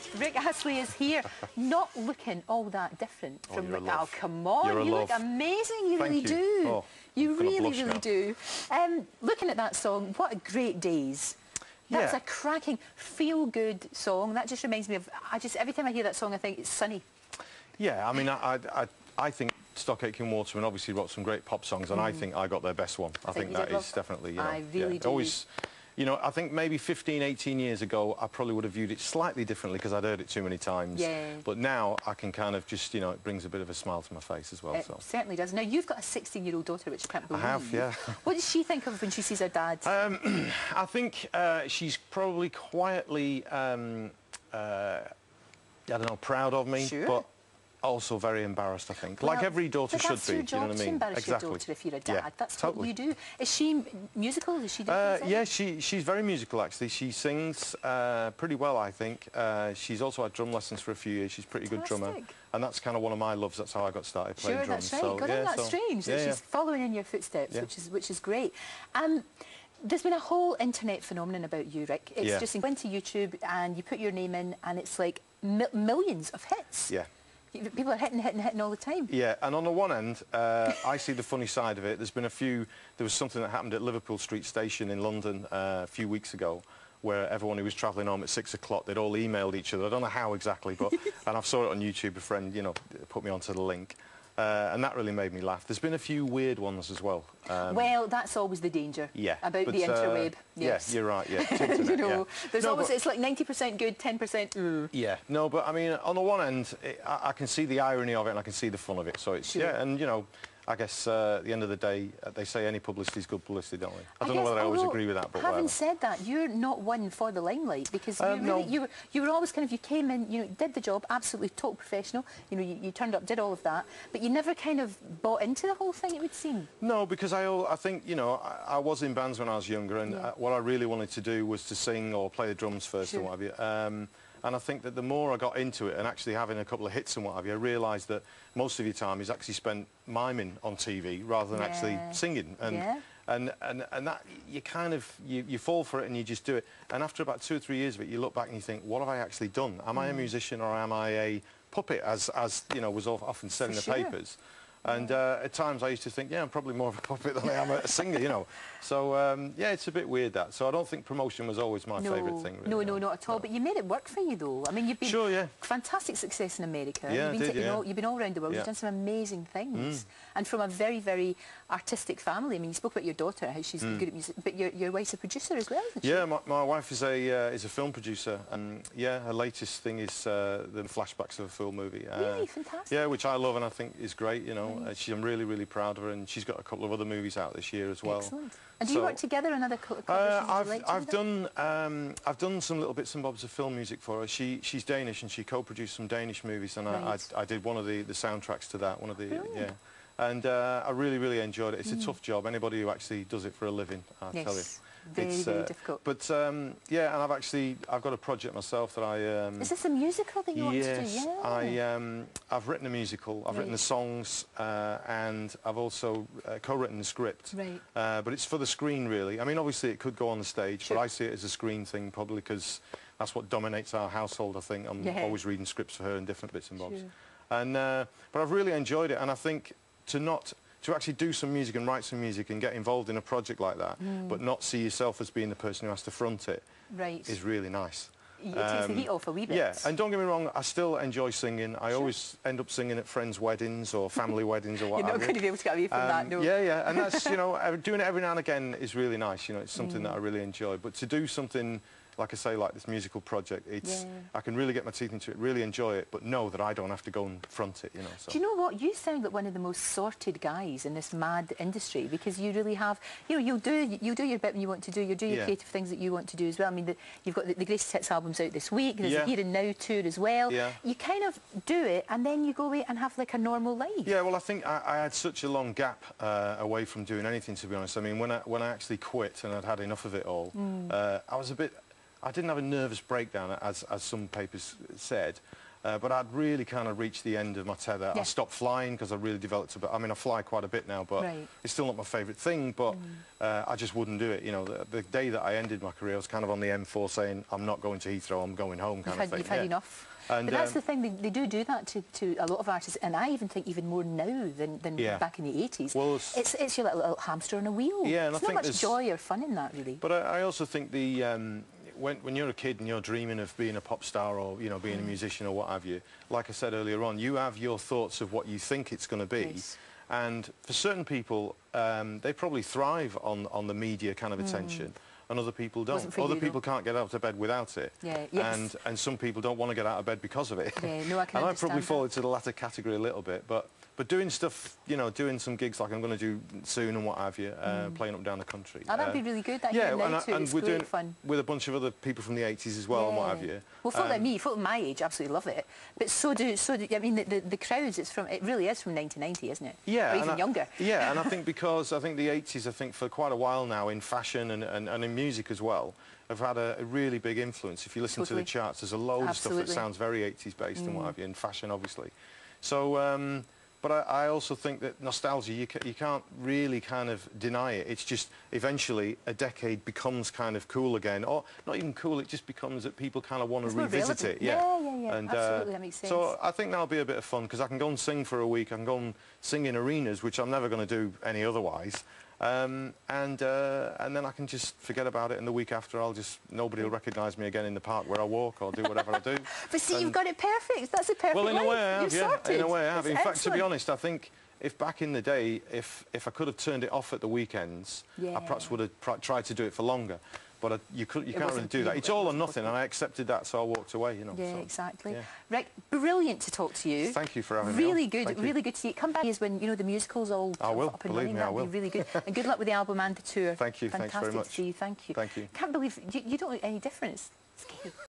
Rick Astley is here, not looking all that different from Rick. Oh, come You're on, you look amazing, you really do. Oh, you really do. Looking at that song, what a great days. That's a cracking, feel-good song. That just reminds me of, every time I hear that song, I think it's sunny. Yeah, I mean, I think Stock Aitken Waterman obviously wrote some great pop songs, and I think I got their best one. I think that is definitely, you know, I really do. Always, you know, I think maybe 15, 18 years ago, I probably would have viewed it slightly differently because I'd heard it too many times. Yeah. But now I can kind of just, you know, it brings a bit of a smile to my face as well. It certainly does. Now, you've got a 16-year-old daughter, which I can't believe. I have, yeah. What does she think of when she sees her dad? I think she's probably quietly, I don't know, proud of me. Sure. But also very embarrassed, I think. Well, like every daughter should be, you know what I mean? To embarrass your daughter if you're a dad. Yeah, that's totally. what you do. Is she musical? Does she do yeah, she's very musical, actually. She sings pretty well, I think. She's also had drum lessons for a few years. She's a pretty good drummer. And that's kind of one of my loves. That's how I got started playing drums. That's right. So, God, that's strange that she's following in your footsteps, which is great. There's been a whole internet phenomenon about you, Rick. It's just you went to YouTube and you put your name in and it's like millions of hits. Yeah. People are hitting all the time. Yeah, and on the one end, I see the funny side of it. There was something that happened at Liverpool Street Station in London a few weeks ago, where everyone who was travelling home at 6 o'clock, they'd all emailed each other. I don't know how exactly, but and I saw it on YouTube. A friend, you know, put me onto the link. And that really made me laugh. There's been a few weird ones as well. Well, that's always the danger about the interweb. Yes. Yeah, you're right, yeah. You know, there's always, it's like 90% good, 10%. Yeah, no, but I mean, on the one end, I can see the irony of it and I can see the fun of it. So it's, and you know, I guess at the end of the day, they say any publicity is good publicity, don't they? I don't know whether I always agree with that, but having said that, you're not one for the limelight because you were always kind of, you came in, you know, did the job, absolutely top professional, you know, you turned up, did all of that, but you never kind of bought into the whole thing, it would seem. No, because I think, you know, I was in bands when I was younger, and what I really wanted to do was to sing or play the drums first and what have you. And I think that the more I got into it and actually having a couple of hits and what have you, I realised that most of your time is actually spent miming on TV rather than actually singing. And that you kind of you fall for it and you just do it. And after about 2 or 3 years of it, you look back and you think, what have I actually done? Am I a musician or am I a puppet, as you know was often said in the papers? And at times I used to think, I'm probably more of a puppet than I am a singer, you know. So, yeah, it's a bit weird, that. So I don't think promotion was always my favourite thing, really. No, not at all. But you made it work for you, though. I mean, you've been fantastic success in America. Yeah, you've been all around the world. You've done some amazing things. And from a very, very artistic family. I mean, you spoke about your daughter, how she's good at music, but your wife's a producer as well, isn't she? Yeah, my wife is a film producer. And, her latest thing is the flashbacks of a film movie. Really? Fantastic. Yeah, which I love and I think is great, you know. I'm really, really proud of her, and she's got a couple of other movies out this year as well. Excellent. And do you work together on other I've done some little bits and bobs of film music for her. She's Danish, and she co-produced some Danish movies, and I did one of the soundtracks to that. And I really, really enjoyed it. It's a tough job. Anybody who actually does it for a living, I tell you. Very, very difficult. But yeah, and I've got a project myself that I. Is this a musical that you want to do? Yeah. I've written a musical. I've written the songs, and I've also co-written the script. Right. But it's for the screen, really. I mean, obviously it could go on the stage, but I see it as a screen thing, probably because that's what dominates our household. I think I'm always reading scripts for her and different bits and bobs. And but I've really enjoyed it, and I think to actually do some music and write some music and get involved in a project like that, but not see yourself as being the person who has to front it, is really nice. It takes the heat off a wee bit. Yeah, and don't get me wrong, I still enjoy singing. I always end up singing at friends' weddings or family weddings or whatever. You're not going to be able to get away from that, no. Yeah, and that's, you know, doing it every now and again is really nice, you know, it's something that I really enjoy. But to do something, like I say, like this musical project, I can really get my teeth into it, really enjoy it, but know that I don't have to go and front it, you know. So. Do you know what? You sound like one of the most sorted guys in this mad industry, because you really have, you know, you'll do your bit when you want to do, you'll do your creative things that you want to do as well. I mean, you've got the Greatest Hits albums out this week, there's a Here and Now tour as well. You kind of do it and then you go away and have like a normal life. Yeah, well, I think I had such a long gap away from doing anything, to be honest. I mean, when I actually quit and I'd had enough of it all, I was a bit... I didn't have a nervous breakdown, as some papers said, But I'd really kind of reached the end of my tether. I stopped flying because I really developed a bit. I mean, I fly quite a bit now, but it's still not my favourite thing, but I just wouldn't do it. You know, the day that I ended my career, I was kind of on the M4 saying, I'm not going to Heathrow, I'm going home kind of thing. You've had enough. And, but that's the thing, they do that to a lot of artists, and I even think even more now than back in the 80s. Well, it's your little hamster on a wheel. Yeah, and there's not much joy or fun in that, really. But I also think the... When you're a kid and you're dreaming of being a pop star or, you know, being a musician or what have you, like I said earlier on, you have your thoughts of what you think it's going to be. Yes. And for certain people, they probably thrive on the media kind of attention. And other people don't. Other people can't get out of bed without it. Yeah, yes. And some people don't want to get out of bed because of it. Yeah, no, I can understand. And I probably fall into the latter category a little bit, but doing stuff, you know, doing some gigs like I'm going to do soon and what have you, playing up and down the country. Oh, that'd be really good. That and we're doing fun with a bunch of other people from the 80s as well and what have you. Well, folk like me, folk my age, absolutely love it. But so do I mean, the crowds. It really is from 1990, isn't it? Yeah, or even younger. Yeah, and I think because I think the 80s, I think for quite a while now in fashion and in music as well, have had a really big influence. If you listen to the charts, there's a load of stuff that sounds very 80s based and what have you, in fashion obviously. So. But I also think that nostalgia, you can't really kind of deny it. It's just eventually a decade becomes kind of cool again. Or not even cool, it just becomes that people kind of want to revisit it. Yeah, and, absolutely, that makes sense. So I think that'll be a bit of fun because I can go and sing for a week. I can go and sing in arenas, which I'm never going to do any otherwise. And then I can just forget about it, and the week after nobody will recognise me again in the park where I walk or do whatever I do. But see, you've got it perfect. That's a perfect life. Well, in a way I have, sorted. In a way I have. That's in fact, to be honest, I think if back in the day, if I could have turned it off at the weekends, I perhaps would have tried to do it for longer. But you can't really do that. It's all or nothing, and I accepted that, so I walked away, you know. Yeah, so, exactly. Yeah. Rick, brilliant to talk to you. Thank you for having me. Really good to see you. Come back when, you know, the musical's all up and running. That'll be really good. And good luck with the album and the tour. Thank you. Fantastic Thanks very much. to see you. Thank you. Thank you. Can't believe you don't look any different. It's scary.